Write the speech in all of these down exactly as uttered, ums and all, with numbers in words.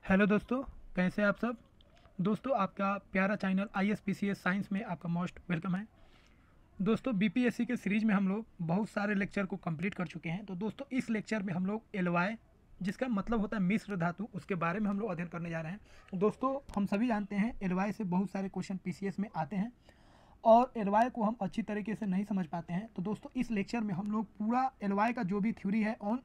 Hello दोस्तों, कैसे हैं आप सब। दोस्तों, आपका प्यारा channel I S P C S science में आपका मोस्ट वेलकम है। दोस्तों, बी पी एस सी के सीरीज में हम लोग बहुत सारे लेक्चर को कंप्लीट कर चुके हैं। तो दोस्तों, इस लेक्चर में हम लोग एलवाई, जिसका मतलब होता है मिश्र धातु, उसके बारे में हम लोग अध्ययन करने जा रहे हैं। दोस्तों, हम सभी जानते हैं एलवाई से बहुत सारे क्वेश्चन पी सी एस में आते हैं और एलवाई को हम अच्छी तरीके से नहीं समझ पाते हैं। तो दोस्तों, इस लेक्चर में हम लोग पूरा एलवाई का जो भी थ्योरी है ऑन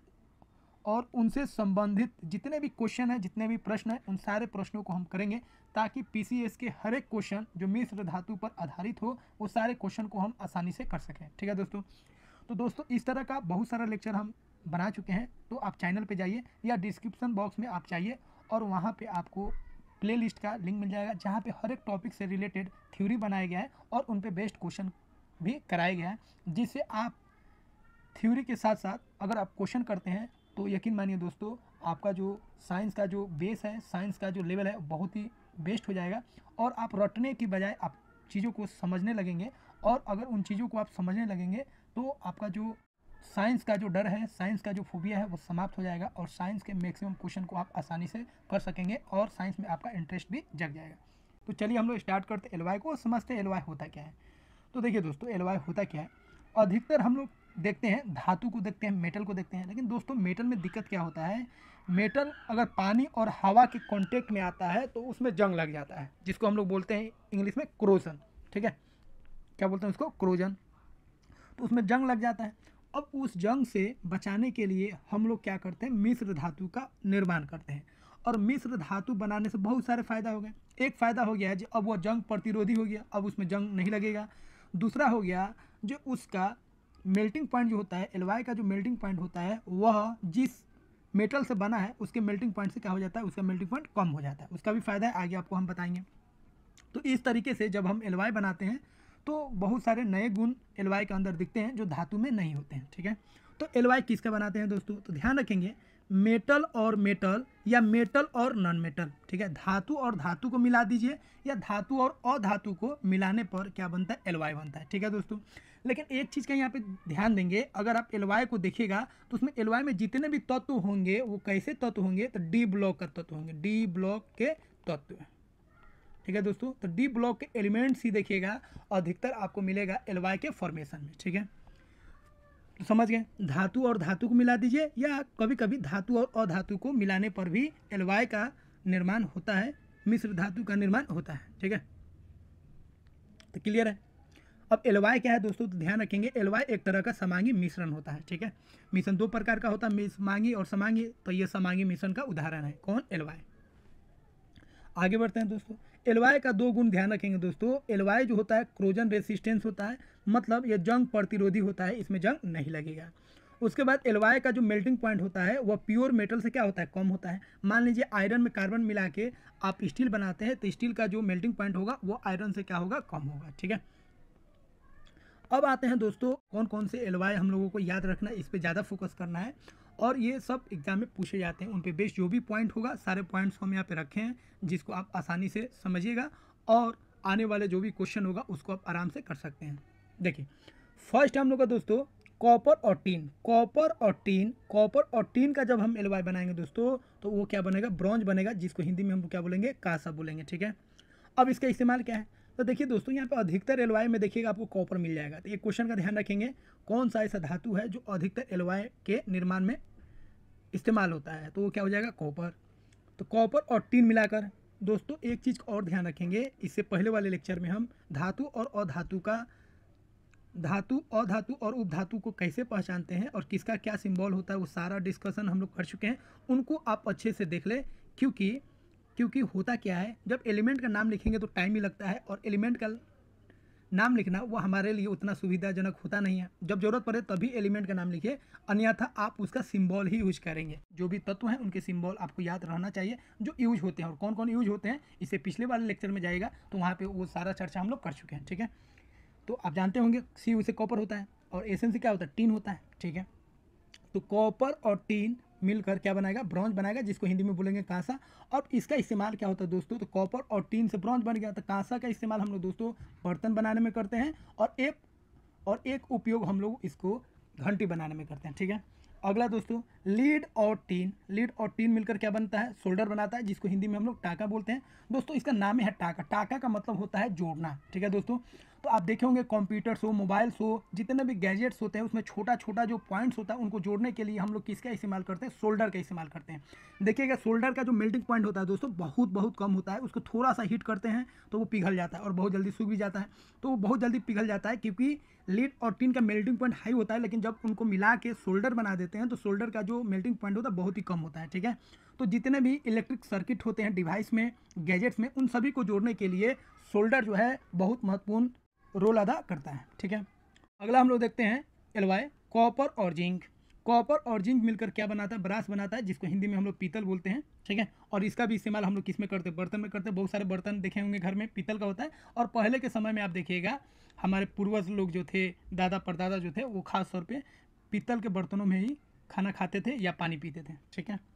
और उनसे संबंधित जितने भी क्वेश्चन हैं, जितने भी प्रश्न हैं, उन सारे प्रश्नों को हम करेंगे ताकि पीसीएस के हर एक क्वेश्चन जो मिश्र धातु पर आधारित हो, वो सारे क्वेश्चन को हम आसानी से कर सकें। ठीक है दोस्तों। तो दोस्तों, इस तरह का बहुत सारा लेक्चर हम बना चुके हैं। तो आप चैनल पे जाइए या डिस्क्रिप्शन बॉक्स में आप चाहिए और वहाँ पे आपको प्ले लिस्ट का लिंक मिल जाएगा, जहाँ पे हर एक टॉपिक से रिलेटेड थ्योरी बनाया गया है और उन पे बेस्ड क्वेश्चन भी कराया गया है, जिससे आप थ्योरी के साथ साथ अगर आप क्वेश्चन करते हैं तो यकीन मानिए दोस्तों, आपका जो साइंस का जो बेस है, साइंस का जो लेवल है, बहुत ही बेस्ट हो जाएगा और आप रटने की बजाय आप चीज़ों को समझने लगेंगे। और अगर उन चीज़ों को आप समझने लगेंगे तो आपका जो साइंस का जो डर है, साइंस का जो फोबिया है, वो समाप्त हो जाएगा और साइंस के मैक्सिमम क्वेश्चन को आप आसानी से कर सकेंगे और साइंस में आपका इंटरेस्ट भी जग जाएगा। तो चलिए हम लोग स्टार्ट करते हैं एलवाई को और समझते हैं एलवाई होता क्या है। तो देखिए दोस्तों, एलवाई होता क्या है। अधिकतर हम लोग देखते हैं धातु को देखते हैं, मेटल को देखते हैं, लेकिन दोस्तों मेटल में दिक्कत क्या होता है, मेटल अगर पानी और हवा के कांटेक्ट में आता है तो उसमें जंग लग जाता है, जिसको हम लोग बोलते हैं इंग्लिश में क्रोजन। ठीक है, क्या बोलते हैं उसको, क्रोजन। तो उसमें जंग लग जाता है। अब उस जंग से बचाने के लिए हम लोग क्या करते हैं, मिश्र धातु का निर्माण करते हैं। और मिश्र धातु बनाने से बहुत सारे फायदा हो गए। एक फ़ायदा हो गया है, अब वो जंग प्रतिरोधी हो गया, अब उसमें जंग नहीं लगेगा। दूसरा हो गया, जो उसका मेल्टिंग पॉइंट जो होता है, एलवाई का जो मेल्टिंग पॉइंट होता है, वह जिस मेटल से बना है उसके मेल्टिंग पॉइंट से क्या हो जाता है, उसका मेल्टिंग पॉइंट कम हो जाता है। उसका भी फायदा है, आगे आपको हम बताएंगे। तो इस तरीके से जब हम एलवाई बनाते हैं तो बहुत सारे नए गुण एलवाई के अंदर दिखते हैं जो धातु में नहीं होते हैं। ठीक है, तो एलवाई किसका बनाते हैं दोस्तों, तो ध्यान रखेंगे, मेटल और मेटल या मेटल और नॉन मेटल। ठीक है, धातु और धातु को मिला दीजिए या धातु और अधातु को मिलाने पर क्या बनता है, एलवाई बनता है। ठीक है दोस्तों, लेकिन एक चीज़ का यहाँ पे ध्यान देंगे, अगर आप एलवाई को देखिएगा तो उसमें एलवाई में जितने भी तत्व होंगे वो कैसे तत्व होंगे, तो डी ब्लॉक का तत्व होंगे, डी ब्लॉक के तत्व। ठीक है दोस्तों, तो डी ब्लॉक के एलिमेंट्स ही देखिएगा अधिकतर आपको मिलेगा एलवाई के फॉर्मेशन में। ठीक है, तो समझ गए, धातु और धातु को मिला दीजिए या कभी कभी धातु और अधातु को मिलाने पर भी एलवाई का निर्माण होता है, मिश्र धातु का निर्माण होता है। ठीक है, तो क्लियर है। अब एलवाई क्या है दोस्तों, तो ध्यान रखेंगे, एलवाई एक तरह का समांगी मिश्रण होता है। ठीक है, मिश्रण दो प्रकार का होता है, समांगी और समांगी। तो ये समांगी मिश्रण का उदाहरण है, कौन, एलवाई। आगे बढ़ते हैं दोस्तों, एलवाई का दो गुण ध्यान रखेंगे दोस्तों। एलवाई जो होता है क्रोजन रेसिस्टेंस होता है, मतलब ये जंग प्रतिरोधी होता है, इसमें जंग नहीं लगेगा। उसके बाद एलवाई का जो मेल्टिंग पॉइंट होता है वह प्योर मेटल से क्या होता है, कम होता है। मान लीजिए आयरन में कार्बन मिला के आप स्टील बनाते हैं तो स्टील का जो मेल्टिंग पॉइंट होगा वो आयरन से क्या होगा, कम होगा। ठीक है, अब आते हैं दोस्तों, कौन कौन से एलवाई हम लोगों को याद रखना है, इस पर ज़्यादा फोकस करना है और ये सब एग्जाम में पूछे जाते हैं। उन पे बेस्ड जो भी पॉइंट होगा, सारे पॉइंट्स को हम यहाँ पे रखे हैं, जिसको आप आसानी से समझिएगा और आने वाले जो भी क्वेश्चन होगा उसको आप आराम से कर सकते हैं। देखिए, फर्स्ट हम लोग का दोस्तों कॉपर और टीन। कॉपर और टीन कॉपर और टीन का जब हम एलवाई बनाएंगे दोस्तों तो वो क्या बनेगा, ब्रॉन्ज बनेगा, जिसको हिंदी में हम क्या बोलेंगे, कांसा बोलेंगे। ठीक है, अब इसका इस्तेमाल क्या है, तो देखिए दोस्तों, यहाँ पे अधिकतर एलवाई में देखिएगा आपको कॉपर मिल जाएगा। तो ये क्वेश्चन का ध्यान रखेंगे, कौन सा ऐसा धातु है जो अधिकतर एलवाई के निर्माण में इस्तेमाल होता है, तो वो क्या हो जाएगा, कॉपर। तो कॉपर और टीन मिलाकर दोस्तों एक चीज़ और ध्यान रखेंगे, इससे पहले वाले लेक्चर में हम धातु और अधातु का, धातु अधातु और उपधातु को कैसे पहचानते हैं और किसका क्या सिंबल होता है, वो सारा डिस्कशन हम लोग कर चुके हैं। उनको आप अच्छे से देख लें, क्योंकि क्योंकि होता क्या है, जब एलिमेंट का नाम लिखेंगे तो टाइम ही लगता है और एलिमेंट का नाम लिखना वो हमारे लिए उतना सुविधाजनक होता नहीं है। जब जरूरत पड़े तभी एलिमेंट का नाम लिखिए, अन्यथा आप उसका सिंबल ही यूज करेंगे। जो भी तत्व हैं उनके सिंबल आपको याद रहना चाहिए जो यूज होते हैं और कौन कौन यूज होते हैं, इसे पिछले वाले लेक्चर में जाएगा तो वहाँ पर वो सारा चर्चा हम लोग कर चुके हैं। ठीक है, तो आप जानते होंगे सी यू से कॉपर होता है और एस एन से क्या होता है, टीन होता है। ठीक है, तो कॉपर और टीन मिलकर क्या बनाएगा, ब्रॉन्ज बनाएगा, जिसको हिंदी में बोलेंगे कांसा। और इसका इस्तेमाल क्या होता है दोस्तों, तो कॉपर और टीन से ब्रॉन्ज बन गया, तो कांसा का इस्तेमाल हम लोग दोस्तों बर्तन बनाने में करते हैं और एक और एक उपयोग हम लोग इसको घंटी बनाने में करते हैं। ठीक है, अगला दोस्तों लीड और टीन, लीड और टीन मिलकर क्या बनता है, सोल्डर बनाता है, जिसको हिंदी में हम लोग टाका बोलते हैं। दोस्तों इसका नाम है टाका, टाका का मतलब होता है जोड़ना, ठीक है दोस्तों। तो आप देखे होंगे कंप्यूटर्स हो, मोबाइल्स हो, जितने भी गैजेट्स होते हैं उसमें छोटा छोटा जो पॉइंट्स होता है उनको जोड़ने के लिए हम लोग किसका इस्तेमाल करते हैं, सोल्डर का इस्तेमाल करते हैं। देखिएगा सोल्डर का जो मेल्टिंग पॉइंट होता है दोस्तों बहुत बहुत कम होता है, उसको थोड़ा सा हीट करते हैं तो वो पिघल जाता है और बहुत जल्दी सूख भी जाता है। तो वो बहुत जल्दी पिघल जाता है क्योंकि लीड और टिन का मेल्टिंग पॉइंट हाई होता है, लेकिन जब उनको मिला के सोल्डर बना देते हैं तो सोल्डर का जो मेल्टिंग पॉइंट होता है बहुत ही कम होता है, ठीक है। तो जितने भी इलेक्ट्रिक सर्किट होते हैं डिवाइस में, गैजेट्स में, उन सभी को जोड़ने के लिए सोल्डर जो है बहुत महत्वपूर्ण रोल अदा करता है, ठीक है। अगला हम लोग देखते हैं एलवाई, कॉपर और जिंक। कॉपर और जिंक मिलकर क्या बनाता है, ब्रास बनाता है, जिसको हिंदी में हम लोग पीतल बोलते हैं, ठीक है। और इसका भी इस्तेमाल हम लोग किस में करते हैं, बर्तन में करते हैं। बहुत सारे बर्तन देखे होंगे घर में पीतल का होता है। और पहले के समय में आप देखिएगा हमारे पूर्वज लोग जो थे, दादा परदादा जो थे, वो खास तौर पे पीतल के बर्तनों में ही खाना खाते थे या पानी पीते थे, ठीक है।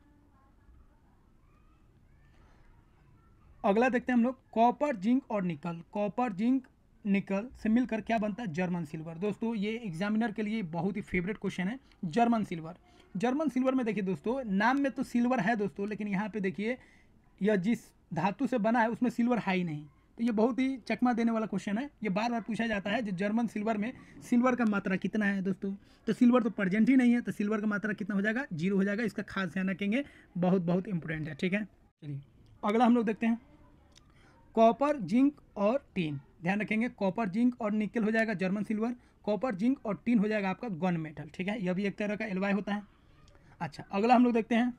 अगला देखते हैं हम लोग कॉपर, जिंक और निकल। कॉपर, जिंक, निकल से मिलकर क्या बनता है, जर्मन सिल्वर। दोस्तों ये एग्जामिनर के लिए बहुत ही फेवरेट क्वेश्चन है, जर्मन सिल्वर। जर्मन सिल्वर में देखिए दोस्तों, नाम में तो सिल्वर है दोस्तों, लेकिन यहाँ पे देखिए यह जिस धातु से बना है उसमें सिल्वर है ही नहीं। तो ये बहुत ही चकमा देने वाला क्वेश्चन है। ये बार बार पूछा जाता है जो जर्मन सिल्वर में सिल्वर का मात्रा कितना है दोस्तों। तो सिल्वर तो प्रेजेंट ही नहीं है, तो सिल्वर का मात्रा कितना हो जाएगा, जीरो हो जाएगा। इसका खास ध्यान रखेंगे, बहुत बहुत इंपॉर्टेंट है, ठीक है। चलिए अगला हम लोग देखते हैं कॉपर, जिंक और टीन। ध्यान रखेंगे कॉपर, जिंक और निकल हो जाएगा जर्मन सिल्वर, कॉपर, जिंक और टीन हो जाएगा आपका गन मेटल, ठीक है। यह भी एक तरह का एलवाई होता है। अच्छा अगला हम लोग देखते हैं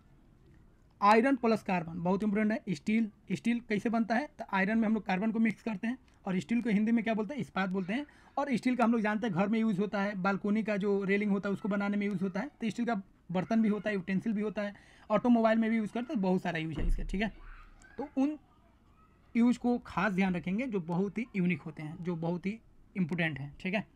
आयरन प्लस कार्बन, बहुत इंपॉर्टेंट है। स्टील, स्टील कैसे बनता है, तो आयरन में हम लोग कार्बन को मिक्स करते हैं और स्टील को हिंदी में क्या बोलते हैं, इस्पात बोलते हैं। और स्टील का हम लोग जानते हैं घर में यूज़ होता है, बालकोनी का जो रेलिंग होता है उसको बनाने में यूज़ होता है। तो स्टील का बर्तन भी होता है, यूटेंसिल भी होता है, ऑटोमोबाइल में भी यूज़ करते हैं, बहुत सारा यूज है इसका, ठीक है। तो उन यूज को खास ध्यान रखेंगे जो बहुत ही यूनिक होते हैं, जो बहुत ही इम्पोर्टेंट हैं, ठीक है।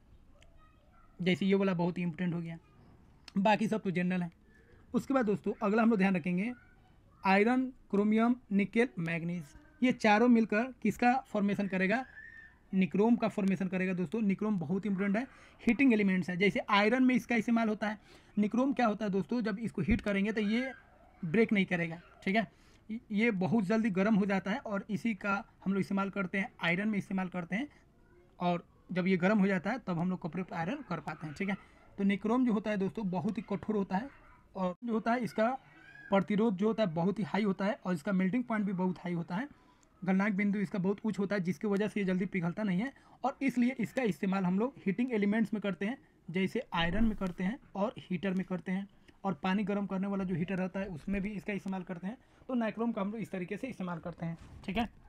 जैसे ये वाला बहुत ही इम्पोर्टेंट हो गया, बाकी सब तो जनरल है। उसके बाद दोस्तों अगला हम लोग ध्यान रखेंगे आयरन, क्रोमियम, निकेल, मैग्नीज। ये चारों मिलकर किसका फॉर्मेशन करेगा, निक्रोम का फॉर्मेशन करेगा दोस्तों। निक्रोम बहुत इंपॉर्टेंट है, हीटिंग एलिमेंट्स है। जैसे आयरन में इसका इस्तेमाल होता है, निक्रोम क्या होता है दोस्तों, जब इसको हीट करेंगे तो ये ब्रेक नहीं करेगा, ठीक है। ये बहुत जल्दी गर्म हो जाता है और इसी का हम लोग इस्तेमाल करते हैं, आयरन में इस्तेमाल करते हैं। और जब ये गर्म हो जाता है तब हम लोग कपड़े पर आयरन कर पाते हैं, ठीक है। तो निक्रोम जो होता है दोस्तों बहुत ही कठोर होता है और जो होता है इसका प्रतिरोध जो होता है बहुत ही हाई होता है और इसका मेल्टिंग पॉइंट भी बहुत हाई होता है। गलनांक बिंदु इसका बहुत उच्च होता है, जिसकी वजह से ये जल्दी पिघलता नहीं है और इसलिए इसका इस्तेमाल हम लोग हीटिंग एलिमेंट्स में करते हैं, जैसे आयरन में करते हैं और हीटर में करते हैं। और पानी गर्म करने वाला जो हीटर रहता है उसमें भी इसका इस्तेमाल करते हैं। तो नाइक्रोम का हम लोग इस तरीके से इस्तेमाल करते हैं, ठीक है।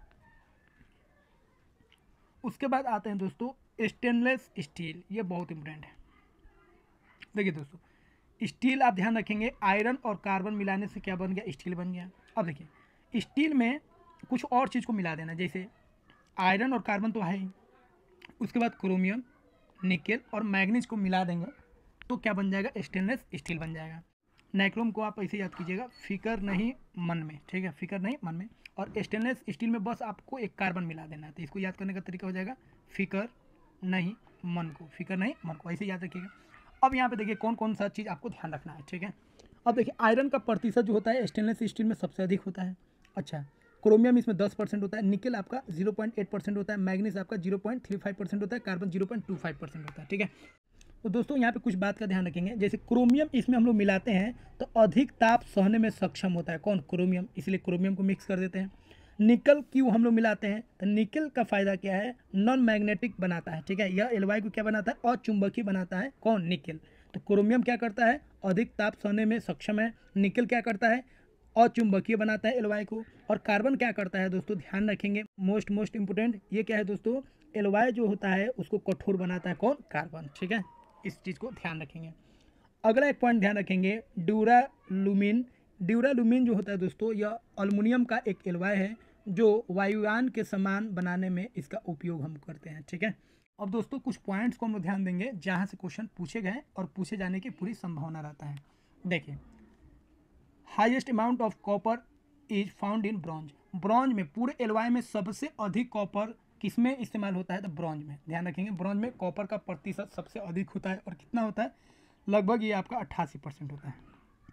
उसके बाद आते हैं दोस्तों स्टेनलेस स्टील। ये बहुत इंपॉर्टेंट है। देखिए दोस्तों स्टील आप ध्यान रखेंगे, आयरन और कार्बन मिलाने से क्या बन गया, स्टील बन गया। अब देखिए स्टील में कुछ और चीज़ को मिला देना, जैसे आयरन और कार्बन तो है ही, उसके बाद क्रोमियम, निकेल और मैग्नीज को मिला देंगे तो क्या बन जाएगा, स्टेनलेस स्टील बन जाएगा। नाइक्रोम को आप ऐसे याद कीजिएगा, फिकर नहीं मन में, ठीक है, फिकर नहीं मन में। और स्टेनलेस स्टील में बस आपको एक कार्बन मिला देना है, तो इसको याद करने का तरीका हो जाएगा फिकर नहीं मन को, फिकर नहीं मन को, ऐसे याद रखिएगा। अब यहाँ पे देखिए कौन कौन सा चीज़ आपको ध्यान रखना है, ठीक है। अब देखिए आयरन का प्रतिशत जो होता है स्टेनलेस स्टील में सबसे अधिक होता है। अच्छा क्रोमियम इसमें दस परसेंट होता है, निकेल आपका जीरो पॉइंट एट परसेंट होता है, मैग्नीज आपका zero point three five percent होता है, carbon zero point two five percent होता है, ठीक है। तो दोस्तों यहाँ पे कुछ बात का ध्यान रखेंगे, जैसे क्रोमियम इसमें हम लोग मिलाते हैं तो अधिक ताप सहने में सक्षम होता है, कौन, क्रोमियम, इसलिए क्रोमियम को मिक्स कर देते हैं। निकल क्यों हम लोग मिलाते हैं, तो निकल का फायदा क्या है, नॉन मैग्नेटिक बनाता है, ठीक है। यह एलवाई को क्या बनाता है, अचुंबकीय बनाता है, कौन, निकल। तो क्रोमियम क्या करता है, अधिक ताप सहने में सक्षम है। निकल क्या करता है, अचुंबकीय बनाता है एलवाई को। और कार्बन क्या करता है दोस्तों, ध्यान रखेंगे, मोस्ट मोस्ट इंपोर्टेंट, ये क्या है दोस्तों, एलवाई जो होता है उसको कठोर बनाता है, कौन, कार्बन, ठीक है। इस चीज़ को ध्यान रखेंगे। अगला एक पॉइंट ध्यान रखेंगे ड्यूरालुमिन। ड्यूरालुमिन जो होता है दोस्तों यह अल्युमिनियम का एक एलवाई है जो वायुयान के सामान बनाने में इसका उपयोग हम करते हैं, ठीक है। अब दोस्तों कुछ पॉइंट्स को हम लोग ध्यान देंगे जहाँ से क्वेश्चन पूछे गए और पूछे जाने की पूरी संभावना रहता है। देखिए highest amount of copper is found in bronze. Bronze में पूरे एलवाई में सबसे अधिक कॉपर किसमें इस्तेमाल होता है, तो ब्रॉन्ज में। ध्यान रखेंगे ब्रॉन्ज में कॉपर का प्रतिशत सबसे अधिक होता है और कितना होता है, लगभग ये आपका अट्ठासी परसेंट होता है।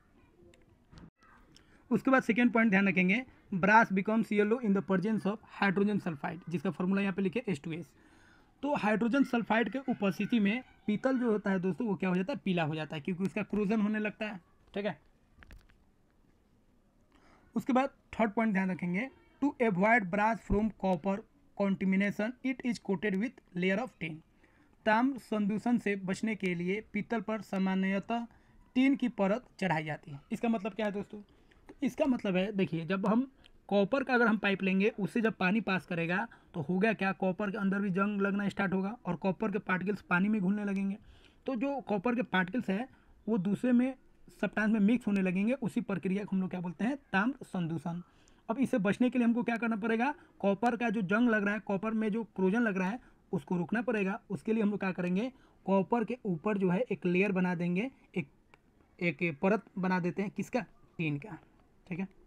उसके बाद सेकेंड पॉइंट ध्यान रखेंगे, brass becomes yellow in the presence of hydrogen sulphide, जिसका फॉर्मूला यहाँ पे लिखे एच टू एस। तो हाइड्रोजन सल्फाइड के उपस्थिति में पीतल जो होता है दोस्तों वो क्या हो जाता है, पीला हो जाता है, क्योंकि उसका क्रोजन होने लगता है। ठीक है। उसके बाद थर्ड पॉइंट ध्यान रखेंगे, to avoid brass from copper contamination it is coated with layer of tin. ताम्र संदूषण से बचने के लिए पीतल पर सामान्यतः टिन की परत चढ़ाई जाती है। इसका मतलब क्या है दोस्तों, तो इसका मतलब है, देखिए जब हम कॉपर का अगर हम पाइप लेंगे, उससे जब पानी पास करेगा तो हो गया क्या, कॉपर के अंदर भी जंग लगना स्टार्ट होगा और कॉपर के पार्टिकल्स पानी में घुलने लगेंगे। तो जो कॉपर के पार्टिकल्स है वो दूसरे में सब्सटेंस में मिक्स होने लगेंगे। उसी प्रक्रिया को हम लोग क्या बोलते हैं, ताम्र संदूषण। अब इससे बचने के लिए हमको क्या करना पड़ेगा, कॉपर का जो जंग लग रहा है, कॉपर में जो क्रोजन लग रहा है उसको रोकना पड़ेगा। उसके लिए हम लोग क्या करेंगे, कॉपर के ऊपर जो है एक लेयर बना देंगे, एक एक परत बना देते हैं, किसका, टिन का। ठीक है।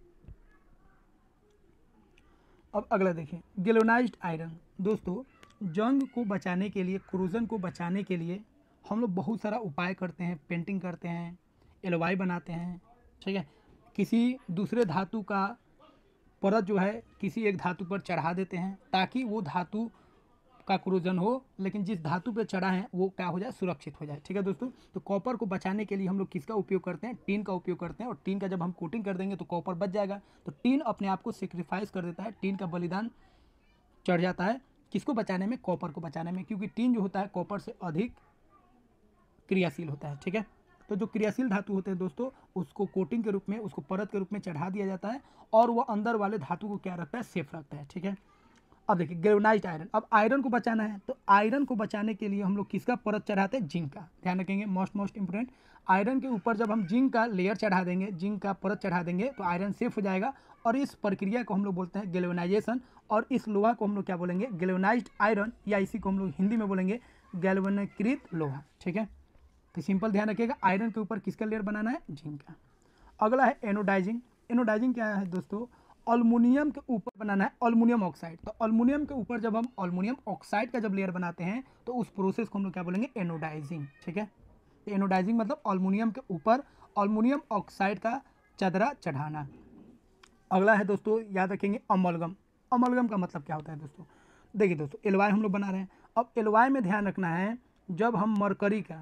अब अगला देखिए, गैल्वेनाइज्ड आयरन। दोस्तों जंग को बचाने के लिए, क्रोजन को बचाने के लिए हम लोग बहुत सारा उपाय करते हैं, पेंटिंग करते हैं, एलवाई बनाते हैं। ठीक है। किसी दूसरे धातु का परत जो है किसी एक धातु पर चढ़ा देते हैं ताकि वो धातु का क्रोजन हो, लेकिन जिस धातु पे चढ़ा है वो क्या हो जाए, सुरक्षित हो जाए। ठीक है दोस्तों। तो कॉपर को बचाने के लिए हम लोग किसका उपयोग करते हैं, टीन का उपयोग करते हैं। और टीन का जब हम कोटिंग कर देंगे तो कॉपर बच जाएगा। तो टीन अपने आप को सेक्रीफाइस कर देता है, टीन का बलिदान चढ़ जाता है, किसको बचाने में, कॉपर को बचाने में, क्योंकि टीन जो होता है कॉपर से अधिक क्रियाशील होता है। ठीक है। तो जो क्रियाशील धातु होते हैं दोस्तों, उसको कोटिंग के रूप में, उसको परत के रूप में चढ़ा दिया जाता है और वह अंदर वाले धातु को क्या रखता है, सेफ रखता है। ठीक है। अब देखिए गैल्वेनाइज्ड आयरन, अब आयरन को बचाना है तो आयरन को बचाने के लिए हम लोग किसका परत चढ़ाते हैं, जिंक का। ध्यान रखेंगे, मोस्ट मोस्ट इंपोर्टेंट, आयरन के ऊपर जब हम जिंक का लेयर चढ़ा देंगे, जिंक का परत चढ़ा देंगे तो आयरन सेफ हो जाएगा। और इस प्रक्रिया को हम लोग बोलते हैं गैल्वेनाइजेशन। और इस लोहा को हम लोग क्या बोलेंगे, गैल्वेनाइज्ड आयरन, या इसी को हम लोग हिंदी में बोलेंगे गैल्वेनीकृत लोहा। ठीक है। तो सिंपल ध्यान रखिएगा, आयरन के ऊपर किसका लेयर बनाना है, जिंक का। अगला है एनोडाइजिंग। एनोडाइजिंग क्या है दोस्तों, एल्युमिनियम के ऊपर बनाना है एल्युमिनियम ऑक्साइड। तो एल्युमिनियम के ऊपर जब हम एल्युमिनियम ऑक्साइड का जब लेयर बनाते हैं तो उस प्रोसेस को हम लोग क्या बोलेंगे, एनोडाइजिंग। ठीक है। तो एनोडाइजिंग मतलब एल्युमिनियम के ऊपर एल्युमिनियम ऑक्साइड का चदरा चढ़ाना। अगला है दोस्तों, याद रखेंगे, अमलगम। अमलगम का मतलब क्या होता है दोस्तों, देखिए दोस्तों एलवाई हम लोग बना रहे हैं। अब एलवाई में ध्यान रखना है, जब हम मरकरी का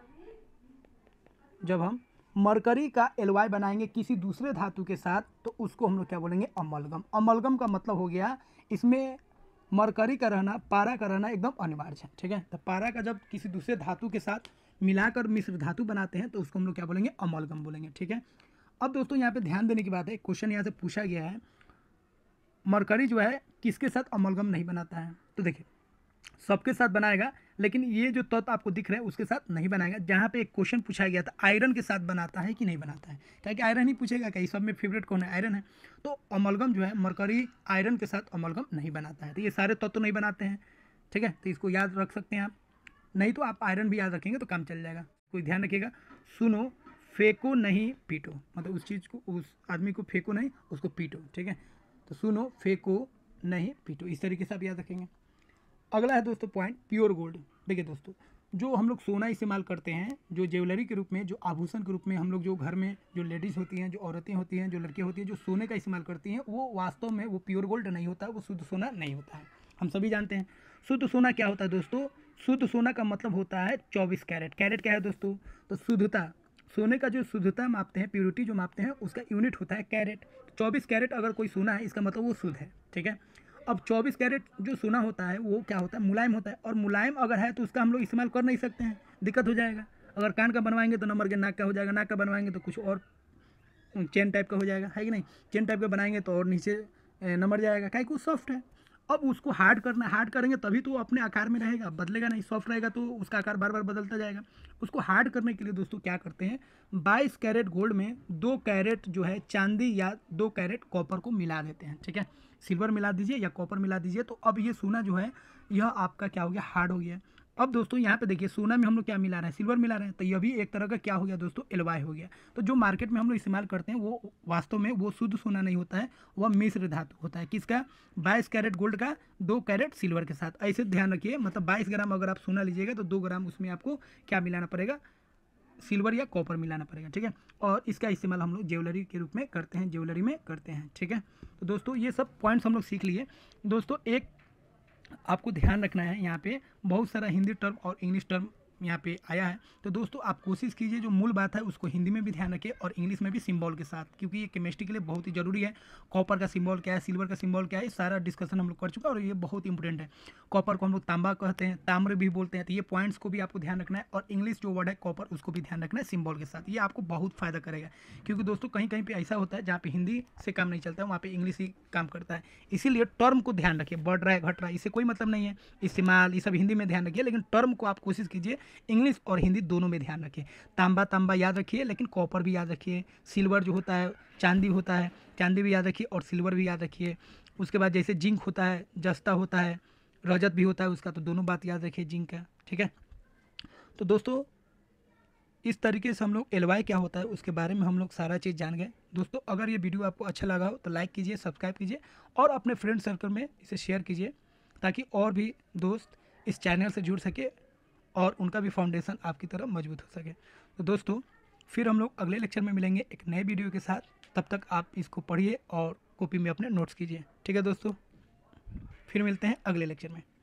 जब हम मरकरी का एलवाई बनाएंगे किसी दूसरे धातु के साथ तो उसको हम लोग क्या बोलेंगे, अमलगम। अमलगम का मतलब हो गया, इसमें मरकरी का रहना, पारा का रहना एकदम अनिवार्य है। ठीक है। तो पारा का जब किसी दूसरे धातु के साथ मिलाकर मिश्र धातु बनाते हैं तो उसको हम लोग क्या बोलेंगे, अमलगम बोलेंगे। ठीक है। अब दोस्तों यहाँ पे ध्यान देने की बात है, क्वेश्चन यहाँ से पूछा गया है, मरकरी जो है किसके साथ अमलगम नहीं बनाता है, तो देखिए सबके साथ बनाएगा, लेकिन ये जो तत्व आपको दिख रहा है उसके साथ नहीं बनाएगा। जहाँ पे एक क्वेश्चन पूछा गया था, आयरन के साथ बनाता है कि नहीं बनाता है, क्या कि आयरन ही पूछेगा, क्या सब में फेवरेट कौन है, आयरन है। तो अमलगम जो है, मरकरी आयरन के साथ अमलगम नहीं बनाता है। तो ये सारे तत्व नहीं बनाते हैं। ठीक है। तो इसको याद रख सकते हैं आप, नहीं तो आप आयरन भी याद रखेंगे तो काम चल जाएगा। कोई ध्यान रखिएगा, सुनो फेंको नहीं पीटो, मतलब उस चीज़ को, उस आदमी को फेंको नहीं, उसको पीटो। ठीक है। तो सुनो फेंको नहीं पीटो, इस तरीके से आप याद रखेंगे। अगला है दोस्तों पॉइंट, प्योर गोल्ड। देखिए दोस्तों, जो हम लोग सोना इस्तेमाल करते हैं, जो ज्वेलरी के रूप में, जो आभूषण के रूप में हम लोग, जो घर में जो लेडीज़ होती हैं, जो औरतें होती हैं, जो लड़कियाँ होती हैं, जो सोने का इस्तेमाल करती हैं, वो वास्तव में वो प्योर गोल्ड नहीं होता है, वो शुद्ध सोना नहीं होता है। हम सभी जानते हैं शुद्ध सोना क्या होता है दोस्तों, शुद्ध सोना का मतलब होता है चौबीस कैरेट। कैरेट क्या है दोस्तों, तो शुद्धता, सोने का जो शुद्धता मापते हैं, प्योरिटी जो मापते हैं, उसका यूनिट होता है कैरेट। चौबीस कैरेट अगर कोई सोना है इसका मतलब वो शुद्ध है। ठीक है। अब चौबीस कैरेट जो सोना होता है वो क्या होता है, मुलायम होता है, और मुलायम अगर है तो उसका हम लोग इस्तेमाल कर नहीं सकते हैं, दिक्कत हो जाएगा। अगर कान का बनवाएंगे तो नंबर के नाक का हो जाएगा, नाक का बनवाएंगे तो कुछ और चेन टाइप का हो जाएगा, है कि नहीं, चेन टाइप का बनाएंगे तो और नीचे नंबर जाएगा, क्या कि वो सॉफ्ट है। अब उसको हार्ड करना, हार्ड करेंगे तभी तो वो अपने आकार में रहेगा, बदलेगा नहीं। सॉफ्ट रहेगा तो उसका आकार बार बार बदलता जाएगा। उसको हार्ड करने के लिए दोस्तों क्या करते हैं, बाईस कैरेट गोल्ड में दो कैरेट जो है चांदी या दो कैरेट कॉपर को मिला देते हैं। ठीक है। सिल्वर मिला दीजिए या कॉपर मिला दीजिए, तो अब ये सोना जो है यह आपका क्या हो गया, हार्ड हो गया। अब दोस्तों यहाँ पे देखिए, सोना में हम लोग क्या मिला रहे हैं, सिल्वर मिला रहे हैं, तो यह भी एक तरह का क्या हो गया दोस्तों, एलवाई हो गया। तो जो मार्केट में हम लोग इस्तेमाल करते हैं वो वास्तव में वो शुद्ध सोना नहीं होता है, वह मिश्र धातु होता है। किसका, बाईस कैरेट गोल्ड का दो कैरेट सिल्वर के साथ। ऐसे ध्यान रखिए, मतलब बाईस ग्राम अगर आप सोना लीजिएगा तो दो ग्राम उसमें आपको क्या मिलाना पड़ेगा, सिल्वर या कॉपर मिलाना पड़ेगा, ठीक है। और इसका इस्तेमाल हम लोग ज्वेलरी के रूप में करते हैं, ज्वेलरी में करते हैं, ठीक है। तो दोस्तों ये सब पॉइंट्स हम लोग सीख लिए। दोस्तों एक आपको ध्यान रखना है, यहाँ पे बहुत सारा हिंदी टर्म और इंग्लिश टर्म यहाँ पे आया है। तो दोस्तों आप कोशिश कीजिए जो मूल बात है उसको हिंदी में भी ध्यान रखिए और इंग्लिश में भी सिंबल के साथ, क्योंकि ये केमिस्ट्री के लिए बहुत ही जरूरी है। कॉपर का सिंबल क्या है, सिल्वर का सिंबल क्या है, ये सारा डिस्कशन हम लोग कर चुके हैं और ये बहुत इंपॉर्टेंट है। कॉपर को हम लोग तांबा कहते हैं, ताम्र भी बोलते हैं। तो ये पॉइंट्स को भी आपको ध्यान रखना है और इंग्लिश जो वर्ड है कॉपर उसको भी ध्यान रखना है सिंबल के साथ। ये आपको बहुत फायदा करेगा, क्योंकि दोस्तों कहीं कहीं पर ऐसा होता है जहाँ पे हिंदी से काम नहीं चलता है, वहाँ पे इंग्लिश ही काम करता है। इसीलिए टर्म को ध्यान रखिए, बढ़ रहा है घट रहा है इससे कोई मतलब नहीं है, इस्तेमाल ये सब हिंदी में ध्यान रखिए, लेकिन टर्म को आप कोशिश कीजिए इंग्लिश और हिंदी दोनों में ध्यान रखिए। तांबा तांबा याद रखिए, लेकिन कॉपर भी याद रखिए। सिल्वर जो होता है, चांदी होता है, चांदी भी याद रखिए और सिल्वर भी याद रखिए। उसके बाद जैसे जिंक होता है, जस्ता होता है, रजत भी होता है उसका, तो दोनों बात याद रखिए जिंक का, ठीक है। तो दोस्तों इस तरीके से हम लोग एलवाई क्या होता है उसके बारे में हम लोग सारा चीज़ जान गए। दोस्तों अगर ये वीडियो आपको अच्छा लगा हो तो लाइक कीजिए, सब्सक्राइब कीजिए और अपने फ्रेंड सर्कल में इसे शेयर कीजिए, ताकि और भी दोस्त इस चैनल से जुड़ सके और उनका भी फाउंडेशन आपकी तरह मजबूत हो सके। तो दोस्तों फिर हम लोग अगले लेक्चर में मिलेंगे एक नए वीडियो के साथ। तब तक आप इसको पढ़िए और कॉपी में अपने नोट्स कीजिए, ठीक है दोस्तों। फिर मिलते हैं अगले लेक्चर में।